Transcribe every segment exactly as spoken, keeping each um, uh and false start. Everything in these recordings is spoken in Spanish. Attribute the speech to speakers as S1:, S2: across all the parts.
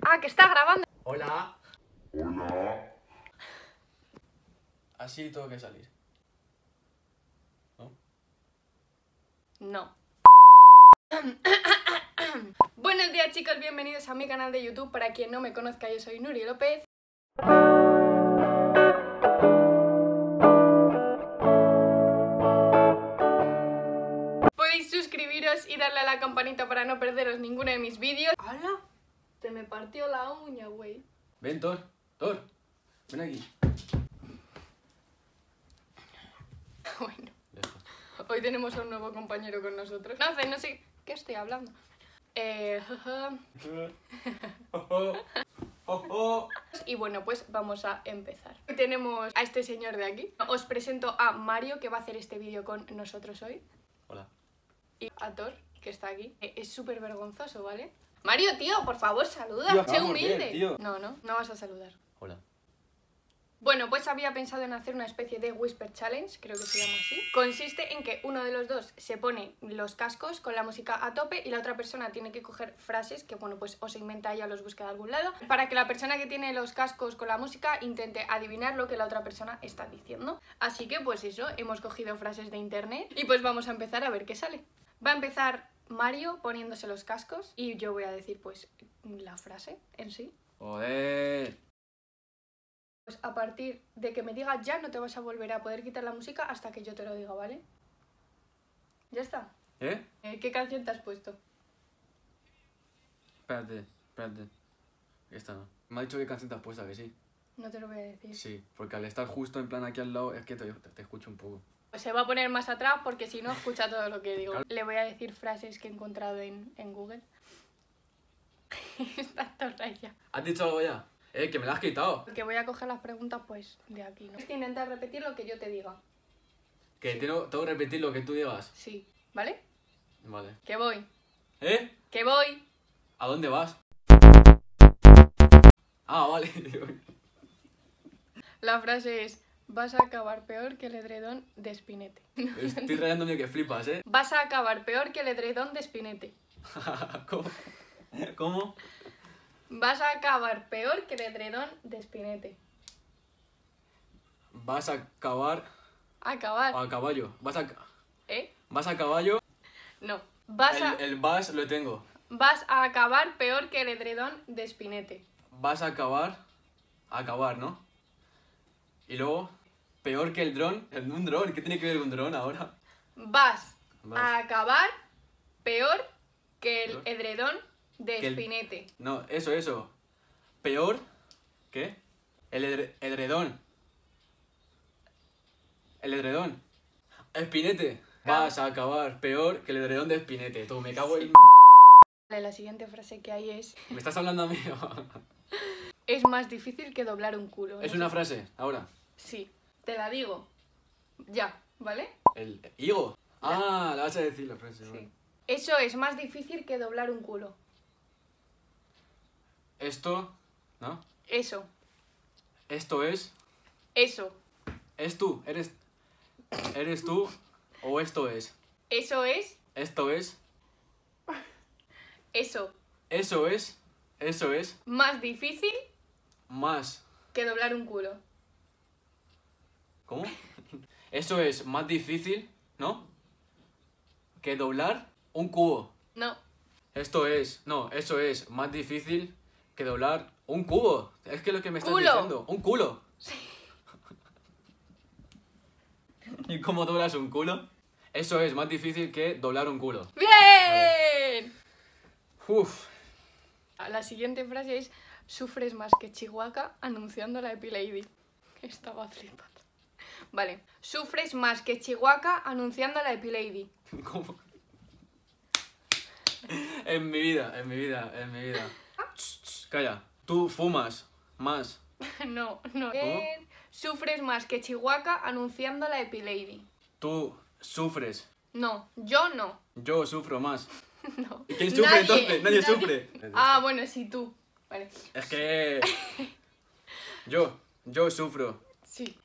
S1: Ah, que está grabando.
S2: Hola. Hola. Así tengo que salir. ¿No?
S1: No. Buenos días, chicos, bienvenidos a mi canal de YouTube. Para quien no me conozca, yo soy Nuri López. Podéis suscribiros y darle a la campanita para no perderos ninguno de mis vídeos. ¡Hala! Se me partió la uña, güey.
S2: Ven, Thor. Thor. Ven aquí.
S1: Bueno, hoy tenemos a un nuevo compañero con nosotros. No sé, no sé qué estoy hablando. Eh... Y bueno, pues vamos a empezar. Hoy tenemos a este señor de aquí. Os presento a Mario, que va a hacer este vídeo con nosotros hoy.
S2: Hola.
S1: Y a Thor, que está aquí. Es súper vergonzoso, ¿vale? Mario, tío, por favor, saluda.
S2: Tío,
S1: Sé
S2: vamos,
S1: humilde.
S2: bien, tío.
S1: No, no, no vas a saludar.
S2: Hola.
S1: Bueno, pues había pensado en hacer una especie de Whisper Challenge, creo que se llama así. Consiste en que uno de los dos se pone los cascos con la música a tope y la otra persona tiene que coger frases que, bueno, pues o se inventa ella o los busca de algún lado, para que la persona que tiene los cascos con la música intente adivinar lo que la otra persona está diciendo. Así que, pues eso, hemos cogido frases de internet y pues vamos a empezar a ver qué sale. Va a empezar Mario poniéndose los cascos y yo voy a decir, pues, la frase en sí.
S2: Joder.
S1: Pues a partir de que me digas ya no te vas a volver a poder quitar la música hasta que yo te lo diga, ¿vale? Ya está.
S2: ¿Eh?
S1: Eh, ¿Qué canción te has puesto?
S2: Espérate, espérate. Esta no. Me ha dicho qué canción te has puesto, que sí.
S1: No te lo voy a decir.
S2: Sí, porque al estar justo en plan aquí al lado es que te, te, te escucho un poco.
S1: Pues se va a poner más atrás porque si no escucha todo lo que digo.
S2: Claro.
S1: Le voy a decir frases que he encontrado en, en Google. Está torraya.
S2: ¿Has dicho algo ya? Eh, que me la has quitado.
S1: Porque voy a coger las preguntas pues de aquí, ¿no? Es que intenta repetir lo que yo te diga.
S2: Que tengo, tengo que repetir lo que tú digas.
S1: Sí, ¿vale?
S2: Vale.
S1: Que voy.
S2: ¿Eh?
S1: Que voy.
S2: ¿A dónde vas? Ah, vale.
S1: La frase es: vas a acabar peor que el edredón de Spinete.
S2: Estoy rayándome que flipas, ¿eh?
S1: Vas a acabar peor que el edredón de Spinete.
S2: ¿Cómo? ¿Cómo?
S1: Vas a acabar peor que el edredón de Spinete.
S2: Vas a acabar
S1: Acabar.
S2: a caballo. Vas a...
S1: ¿Eh?
S2: Vas a caballo.
S1: No. Vas a,
S2: El, el vas lo tengo.
S1: vas a acabar peor que el edredón de Spinete.
S2: Vas a acabar. A acabar, ¿no? Y luego, peor que el dron. El- Un dron, ¿qué tiene que ver un dron ahora?
S1: Vas,
S2: Vas.
S1: a acabar peor que el
S2: Peor.
S1: edredón de
S2: Que el-
S1: Spinete.
S2: No, eso, eso. Peor. ¿Qué? El edre- edredón. El edredón. Espinete. Vas a acabar peor que el edredón de Espinete. Tú, me cago en...
S1: Vale, la siguiente frase que hay es:
S2: ¿Me estás hablando a mí?
S1: es más difícil que doblar un culo.
S2: Es
S1: No
S2: una
S1: sé.
S2: frase, ahora.
S1: Sí, te la digo. Ya, ¿vale?
S2: El higo. Ah, la vas a decir la frase.
S1: Sí.
S2: vale.
S1: Eso es más difícil que doblar un culo.
S2: Esto, ¿no?
S1: Eso,
S2: Esto es...
S1: eso,
S2: Es tú, eres... ¿Eres tú o esto es?
S1: eso es,
S2: Esto es...
S1: eso.
S2: Eso es... Eso es...
S1: Más difícil
S2: Más...
S1: que doblar un culo.
S2: ¿Cómo? Eso es más difícil, ¿no? Que doblar un cubo.
S1: No,
S2: Esto es... No, eso es más difícil que doblar un cubo. Es que lo que me estás
S1: Culo.
S2: diciendo. Un culo.
S1: sí.
S2: ¿Y cómo doblas un culo? Eso es más difícil que doblar un culo.
S1: ¡Bien!
S2: Uf.
S1: La siguiente frase es: sufres más que Chihuahua anunciando la Epilady. Estaba flipando. Vale. Sufres más que Chihuahua anunciando la Epilady.
S2: ¿Cómo? En mi vida, en mi vida, en mi vida. Calla. Tú fumas más.
S1: No, no. Bien. Sufres más que Chihuahua anunciando la Epilady.
S2: Tú sufres.
S1: No, yo no.
S2: Yo sufro más.
S1: No.
S2: ¿Y quién sufre
S1: Nadie,
S2: entonces? Nadie sufre.
S1: Ah, bueno, sí, tú. Vale.
S2: Es que... Yo, yo sufro.
S1: Sí.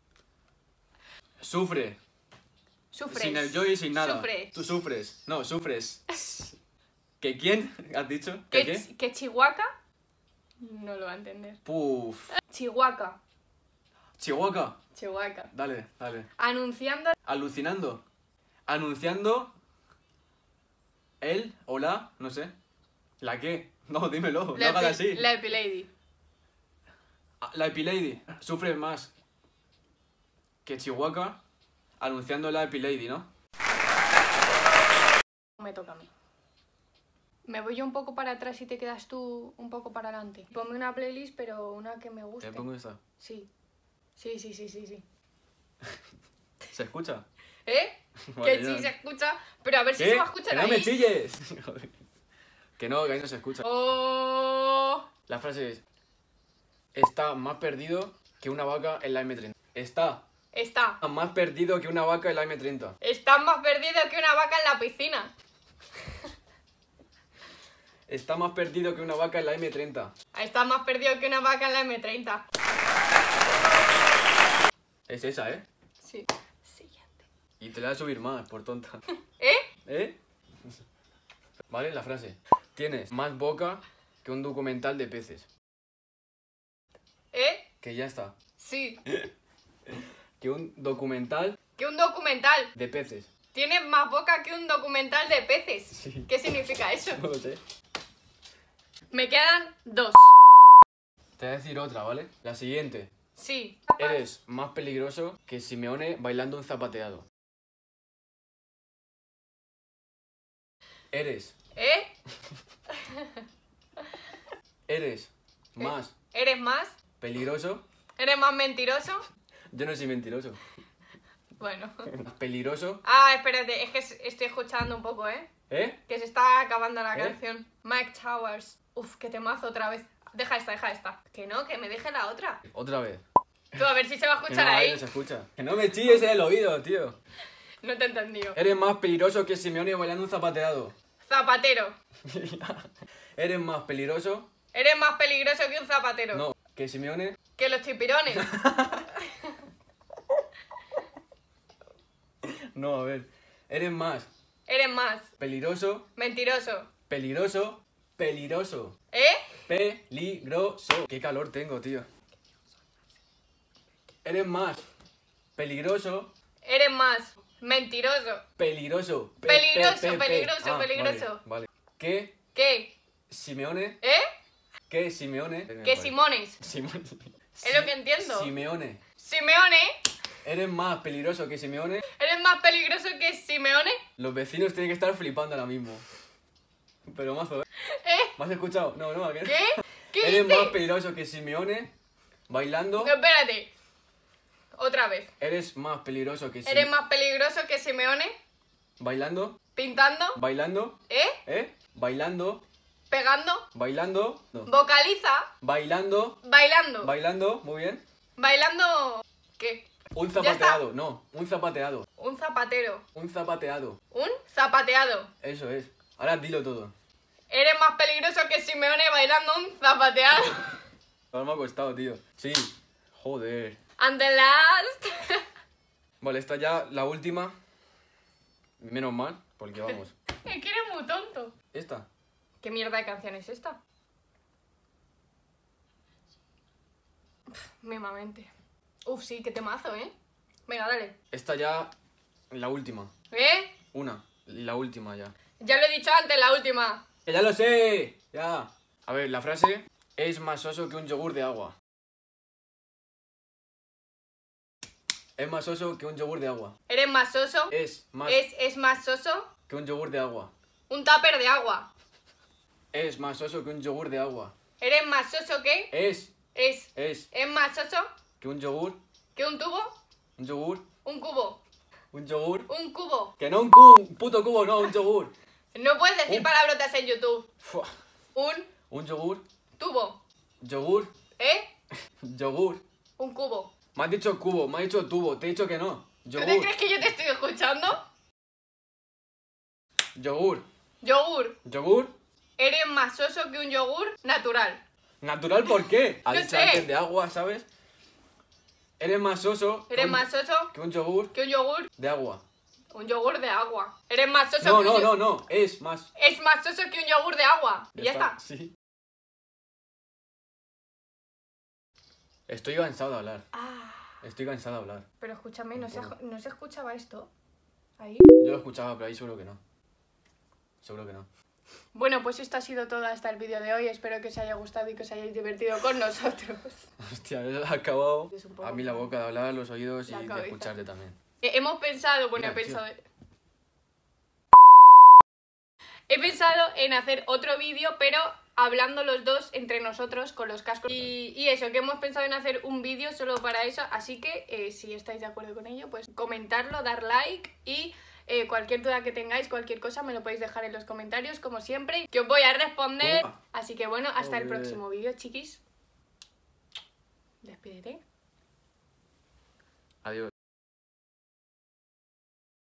S2: Sufre.
S1: Sufres.
S2: Sin el yo y sin nada.
S1: Sufres.
S2: Tú sufres. No, sufres. ¿Que quién? ¿Has dicho?
S1: ¿Que,
S2: ¿Que qué?
S1: chi- que Chihuahua No lo va a entender.
S2: Puf.
S1: Chihuahua.
S2: Chihuahua.
S1: Chihuahua.
S2: Dale, dale.
S1: Anunciando...
S2: Alucinando. Anunciando... El o la, no sé. ¿La qué? No, dímelo, no
S1: La,
S2: hagas
S1: epi-
S2: así.
S1: la Epilady.
S2: Ah, La Epilady sufre más que Chihuahua anunciando la Epilady, ¿no?
S1: Me toca a mí. Me voy yo un poco para atrás y te quedas tú un poco para adelante. Ponme una playlist, pero una que me guste.
S2: ¿Te pongo esta?
S1: Sí. Sí, sí, sí, sí, sí.
S2: ¿Se escucha?
S1: ¿Eh?
S2: Vale,
S1: que
S2: ya.
S1: sí se escucha, pero a ver si
S2: ¿Qué?
S1: se va a escuchar
S2: ¡Que no
S1: ahí.
S2: me chilles! Que no, que ahí no se escucha.
S1: Oh.
S2: La frase es: está más perdido que una vaca en la eme treinta. Está
S1: Está.
S2: más perdido que una vaca en la eme treinta.
S1: Estás más perdido que una vaca en la piscina.
S2: Está más perdido que una vaca en la eme treinta.
S1: Estás más perdido que una vaca en la eme treinta.
S2: Es esa, ¿eh?
S1: Sí. Siguiente.
S2: Y te la voy a subir más, por tonta.
S1: ¿Eh?
S2: ¿Eh? Vale, la frase. Tienes más boca que un documental de peces.
S1: ¿Eh?
S2: Que ya está.
S1: Sí.
S2: Que un documental
S1: Que un documental.
S2: de peces.
S1: Tienes más boca que un documental de peces.
S2: Sí.
S1: ¿Qué significa eso?
S2: No lo sé.
S1: Me quedan dos.
S2: Te voy a decir otra, ¿vale? La siguiente.
S1: Sí.
S2: Eres más peligroso que Simeone bailando un zapateado. Eres.
S1: ¿Eh?
S2: Eres más
S1: ¿Eres más?
S2: peligroso.
S1: ¿Eres más mentiroso?
S2: Yo no soy mentiroso.
S1: Bueno.
S2: Más peligroso.
S1: Ah, espérate, es que s- estoy escuchando un poco, ¿eh?
S2: ¿Eh?
S1: Que se está acabando la
S2: ¿Eh?
S1: canción. Mike Towers. Uf, qué temazo otra vez. Deja esta, deja esta. Que no, que me deje la otra.
S2: Otra vez.
S1: Tú, a ver si se va a
S2: Que
S1: escuchar
S2: no,
S1: ahí.
S2: no se escucha. Que no me chilles en el oído, tío.
S1: No te he entendido.
S2: Eres más peligroso que Simeone bailando un zapateado.
S1: Zapatero.
S2: Eres más peligroso.
S1: Eres más peligroso que un zapatero.
S2: No, que Simeone.
S1: Que los chipirones.
S2: No, a ver. Eres más
S1: Eres más
S2: peligroso.
S1: mentiroso.
S2: Peligroso. Peligroso.
S1: ¿Eh?
S2: Peligroso. Qué calor tengo, tío. Eres más peligroso.
S1: Eres más mentiroso.
S2: Peligroso. Pe-
S1: Peligroso,
S2: pe- pe- pe.
S1: peligroso,
S2: Ah,
S1: peligroso.
S2: Vale, vale. Que
S1: ¿Qué?
S2: Simeone.
S1: ¿Eh?
S2: Que Simeone.
S1: Que Simones.
S2: Simone.
S1: Es lo que entiendo.
S2: Simeone.
S1: Simeone.
S2: Eres más peligroso que Simeone.
S1: ¿Eres más peligroso que Simeone?
S2: Los vecinos tienen que estar flipando ahora mismo. Pero mazo, ¿eh?
S1: ¿Eh?
S2: ¿Me has escuchado? No, no, ¿a qué?
S1: ¿Qué? ¿Qué
S2: Eres
S1: dice?
S2: más peligroso que Simeone bailando.
S1: No, espérate. Otra vez.
S2: Eres más peligroso que
S1: ¿Eres
S2: Simeone
S1: más peligroso que Simeone?
S2: bailando.
S1: ¿Pintando?
S2: Bailando.
S1: ¿Eh?
S2: ¿Eh? Bailando.
S1: ¿Pegando?
S2: Bailando. No.
S1: ¿Vocaliza?
S2: Bailando.
S1: ¿Bailando?
S2: Bailando. Muy bien.
S1: ¿Bailando? ¿Qué?
S2: Un
S1: Ya
S2: zapateado. No, un zapateado.
S1: Un zapatero.
S2: Un zapateado.
S1: Un zapateado.
S2: Eso es. Ahora dilo todo.
S1: ¿Eres más peligroso que Simeone bailando un zapateado?
S2: Ahora me ha costado, tío. Sí. Joder.
S1: And the last.
S2: Vale, esta ya la última. Menos mal, porque vamos.
S1: Es que eres muy tonto.
S2: Esta.
S1: ¿Qué mierda de canción es esta? Pff, Mimamente. Uf, sí, qué temazo, ¿eh? Venga, dale.
S2: Esta ya. La última.
S1: ¿Eh?
S2: Una. La última ya.
S1: Ya lo he dicho antes, la última.
S2: ¡Que ya lo sé! Ya. A ver, la frase es más soso que un yogur de agua. Es más soso que un yogur de agua.
S1: ¿Eres más soso?
S2: Es más
S1: ¿Es, es más soso?
S2: que un yogur de agua.
S1: Un tupper de agua.
S2: Es más soso que un yogur de agua.
S1: ¿Eres más soso que?
S2: Es,
S1: Es.
S2: es
S1: ¿Es más soso
S2: que un yogur,
S1: que un tubo?
S2: un yogur,
S1: Un cubo.
S2: un yogur.
S1: Un cubo.
S2: Que no un cubo, un puto cubo, no, un yogur.
S1: No puedes decir
S2: Un-
S1: palabrotas en YouTube.
S2: Fua.
S1: Un
S2: Un yogur,
S1: tubo.
S2: yogur,
S1: ¿Eh?
S2: yogur.
S1: Un cubo.
S2: Me has dicho cubo, me has dicho tubo, te he dicho que no.
S1: ¿Tú te
S2: Yogur,
S1: crees que yo te estoy escuchando?
S2: yogur,
S1: Yogur.
S2: yogur.
S1: ¿Eres más soso que un yogur natural?
S2: ¿Natural por qué? Ha
S1: No
S2: dicho
S1: sé.
S2: antes de agua, ¿sabes? Eres más soso que
S1: ¿Eres
S2: un-
S1: más soso
S2: que un yogur
S1: que un yogur?
S2: de agua.
S1: Un yogur de agua. ¿Eres más soso
S2: No,
S1: que un
S2: no,
S1: yo-
S2: no, no, es más.
S1: Es más soso que un yogur de agua. Y ya está.
S2: Sí. Estoy cansado de hablar.
S1: Ah,
S2: Estoy cansado de hablar.
S1: pero escúchame,
S2: Un
S1: ¿no se,
S2: poco.
S1: ¿no se escuchaba esto? Ahí.
S2: Yo lo escuchaba, pero ahí seguro que no. Seguro que no.
S1: Bueno, pues esto ha sido todo hasta el vídeo de hoy. Espero que os haya gustado y que os hayáis divertido con nosotros.
S2: Hostia, he acabado
S1: Es un poco
S2: a mí la boca de hablar, los oídos y
S1: La
S2: de
S1: cabeza.
S2: escucharte también.
S1: Eh, Hemos pensado, bueno,
S2: Mira,
S1: he
S2: tío.
S1: pensado... He pensado en hacer otro vídeo, pero hablando los dos entre nosotros con los cascos. Y, y eso, que hemos pensado en hacer un vídeo solo para eso. Así que, eh, si estáis de acuerdo con ello, pues comentarlo, dar like y... Eh, cualquier duda que tengáis, cualquier cosa, me lo podéis dejar en los comentarios, como siempre, que os voy a responder.
S2: Opa.
S1: Así que bueno, hasta el
S2: Joder.
S1: próximo vídeo, chiquis. Despídete.
S2: Adiós.